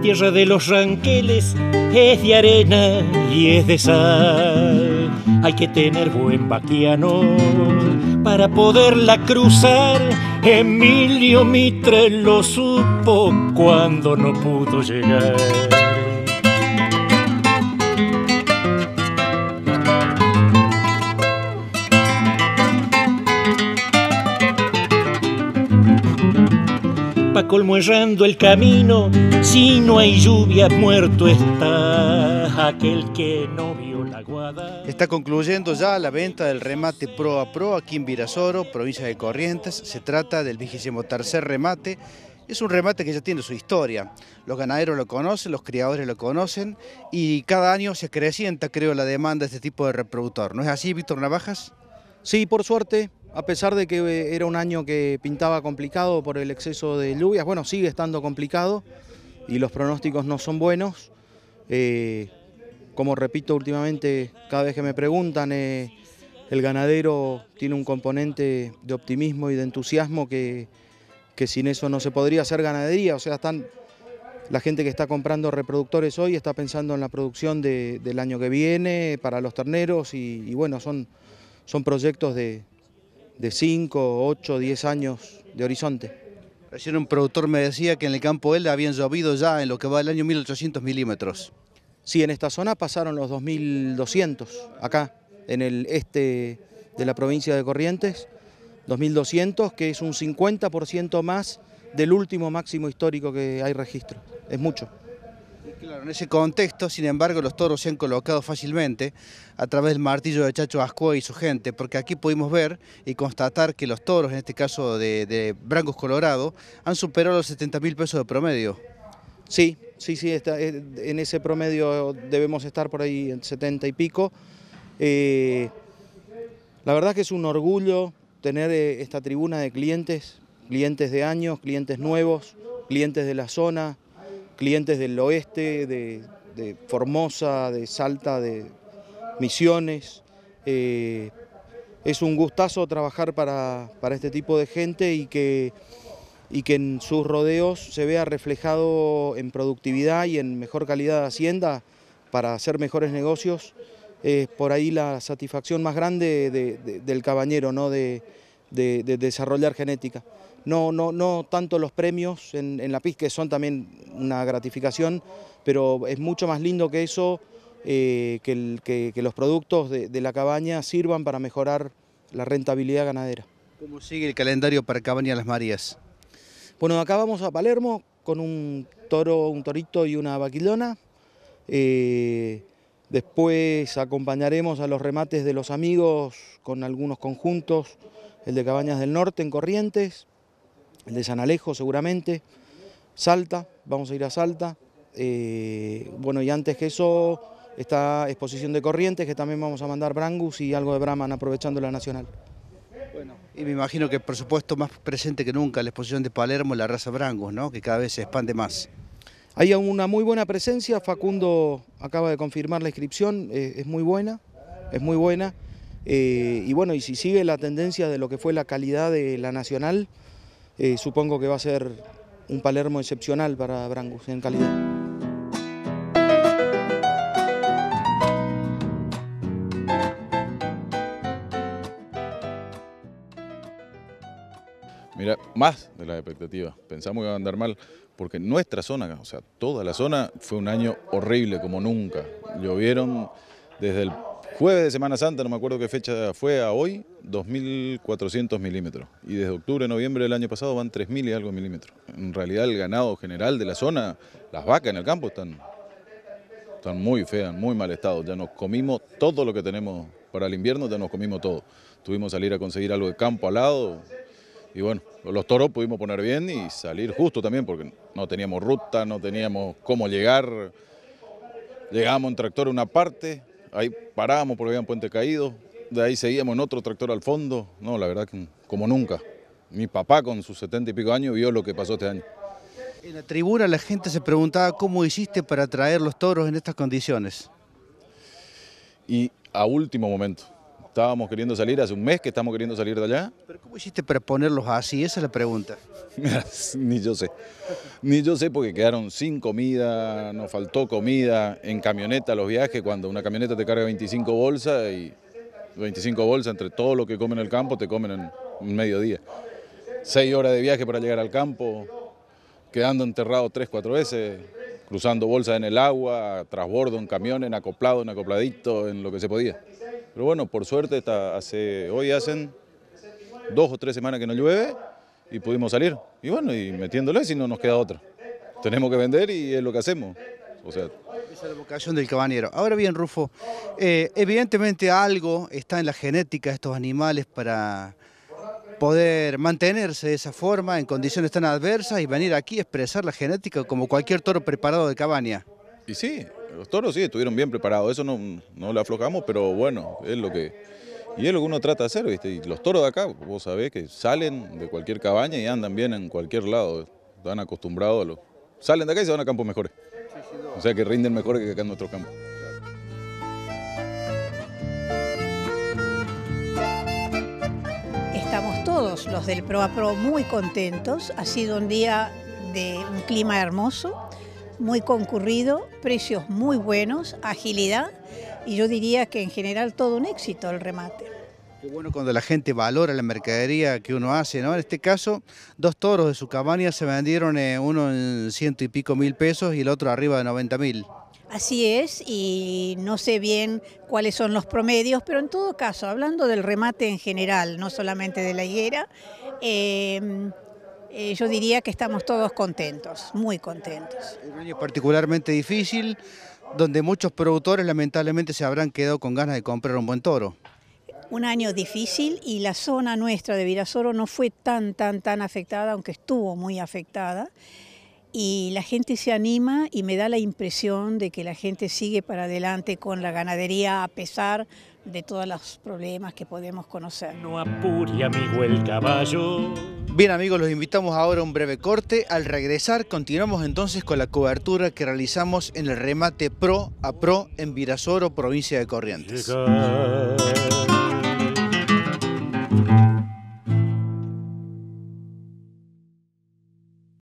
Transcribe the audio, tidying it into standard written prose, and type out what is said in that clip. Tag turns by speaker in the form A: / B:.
A: tierra de los ranqueles es de arena y es de sal. Hay que tener buen vaquiano para poderla cruzar. Emilio Mitre lo supo cuando no pudo llegar. Pa' colmo errando el camino, si no hay lluvia muerto está aquel que no vio la guada.
B: Está concluyendo ya la venta del remate Pro a Pro aquí en Virasoro, provincia de Corrientes. Se trata del 23º remate. Es un remate que ya tiene su historia. Los ganaderos lo conocen, los criadores lo conocen y cada año se acrecienta, creo, la demanda de este tipo de reproductor. ¿No es así, Víctor Navajas?
C: Sí, por suerte, a pesar de que era un año que pintaba complicado por el exceso de lluvias, bueno, sigue estando complicado y los pronósticos no son buenos. Como repito últimamente, cada vez que me preguntan, el ganadero tiene un componente de optimismo y de entusiasmo que sin eso no se podría hacer ganadería. O sea, la gente que está comprando reproductores hoy está pensando en la producción del año que viene para los terneros y bueno, son proyectos de 5, 8, 10 años de horizonte.
B: Recién un productor me decía que en el campo él habían llovido ya en lo que va del año 1800 milímetros.
C: Sí, en esta zona pasaron los 2200, acá en el este de la provincia de Corrientes, 2200, que es un 50% más del último máximo histórico que hay registro. Es mucho.
B: Claro, en ese contexto, sin embargo, los toros se han colocado fácilmente a través del martillo de Chacho Ascué y su gente, porque aquí pudimos ver y constatar que los toros, en este caso de Brangus Colorado, han superado los 70.000 pesos de promedio.
C: Sí, en ese promedio debemos estar por ahí en 70 y pico. La verdad que es un orgullo tener esta tribuna de clientes de años, clientes nuevos, clientes de la zona, clientes del oeste, de Formosa, de Salta, de Misiones. Es un gustazo trabajar para este tipo de gente y que en sus rodeos se vea reflejado en productividad y en mejor calidad de hacienda para hacer mejores negocios. Por ahí la satisfacción más grande del cabañero, ¿no? de desarrollar genética. No tanto los premios en la pista, que son también una gratificación, pero es mucho más lindo que eso, que los productos de la cabaña sirvan para mejorar la rentabilidad ganadera.
B: ¿Cómo sigue el calendario para Cabaña Las Marías?
C: Bueno, acá vamos a Palermo con un torito y una vaquillona. Después acompañaremos a los remates de los amigos con algunos conjuntos, el de Cabañas del Norte en Corrientes, el de San Alejo seguramente, Salta, vamos a ir a Salta. Bueno, y antes que eso está Exposición de Corrientes, que también vamos a mandar Brangus y algo de Brahman aprovechando la nacional.
B: Bueno, y me imagino que por supuesto más presente que nunca la exposición de Palermo, la raza Brangus, ¿no? Que cada vez se expande más.
C: Hay una muy buena presencia, Facundo acaba de confirmar la inscripción, es muy buena, y bueno, y si sigue la tendencia de lo que fue la calidad de la nacional, supongo que va a ser un Palermo excepcional para Brangus en calidad.
D: Mira, más de la expectativa. Pensamos que iba a andar mal, porque nuestra zona, o sea, toda la zona, fue un año horrible como nunca. Llovieron desde el jueves de Semana Santa, no me acuerdo qué fecha fue, a hoy, 2.400 milímetros. Y desde octubre, noviembre del año pasado van 3.000 y algo milímetros. En realidad el ganado general de la zona, las vacas en el campo están muy feas, muy mal estado. Ya nos comimos todo lo que tenemos para el invierno, ya nos comimos todo. Tuvimos que salir a conseguir algo de campo al lado. Y bueno, los toros pudimos poner bien y salir justo también porque no teníamos ruta, no teníamos cómo llegar. Llegábamos en tractor a una parte, ahí parábamos porque había un puente caído, de ahí seguíamos en otro tractor al fondo. No, la verdad que como nunca. Mi papá con sus 70 y pico años vio lo que pasó este año.
B: En la tribuna la gente se preguntaba cómo hiciste para traer los toros en estas condiciones.
D: Y a último momento. estábamos queriendo salir, hace un mes que estamos queriendo salir de allá.
B: ¿Pero cómo hiciste para ponerlos así? Esa es la pregunta.
D: Ni yo sé porque quedaron sin comida, nos faltó comida en camioneta los viajes, cuando una camioneta te carga 25 bolsas y 25 bolsas entre todo lo que comen en el campo te comen en un mediodía. 6 horas de viaje para llegar al campo, quedando enterrado 3, 4 veces, cruzando bolsas en el agua, trasbordo en camiones, en acoplado, en acopladito, en lo que se podía. Pero bueno, por suerte hoy hacen 2 o 3 semanas que no llueve y pudimos salir. Y bueno, y metiéndole si no nos queda otra. Tenemos que vender y es lo que hacemos. O sea,
B: esa es la vocación del cabañero. Ahora bien, Rufo, evidentemente algo está en la genética de estos animales para poder mantenerse de esa forma en condiciones tan adversas y venir aquí a expresar la genética como cualquier toro preparado de cabaña.
D: y sí, los toros sí estuvieron bien preparados, eso no lo aflojamos, pero bueno, es lo que uno trata de hacer, ¿viste? Y los toros de acá, vos sabés que salen de cualquier cabaña y andan bien en cualquier lado, están acostumbrados salen de acá y se van a campos mejores. O sea que rinden mejor que acá en nuestro campo.
E: Estamos todos los del Pro a Pro muy contentos, ha sido un día de un clima hermoso, muy concurrido, precios muy buenos, agilidad y yo diría que en general todo un éxito el remate.
B: Qué bueno cuando la gente valora la mercadería que uno hace, ¿no? En este caso, 2 toros de su cabaña se vendieron, uno en 100 y pico mil pesos y el otro arriba de 90.000.
E: Así es, y no sé bien cuáles son los promedios, pero en todo caso, hablando del remate en general, no solamente de la higuera, yo diría que estamos todos contentos, muy contentos.
B: Un año particularmente difícil, donde muchos productores lamentablemente se habrán quedado con ganas de comprar un buen toro.
E: Un año difícil y la zona nuestra de Virasoro no fue tan afectada, aunque estuvo muy afectada. Y la gente se anima y me da la impresión de que la gente sigue para adelante con la ganadería a pesar de todos los problemas que podemos conocer.
A: No apure, amigo, el caballo.
B: Bien amigos, los invitamos ahora a un breve corte. Al regresar continuamos entonces con la cobertura que realizamos en el remate Pro a Pro en Virasoro, provincia de Corrientes.
A: Llegar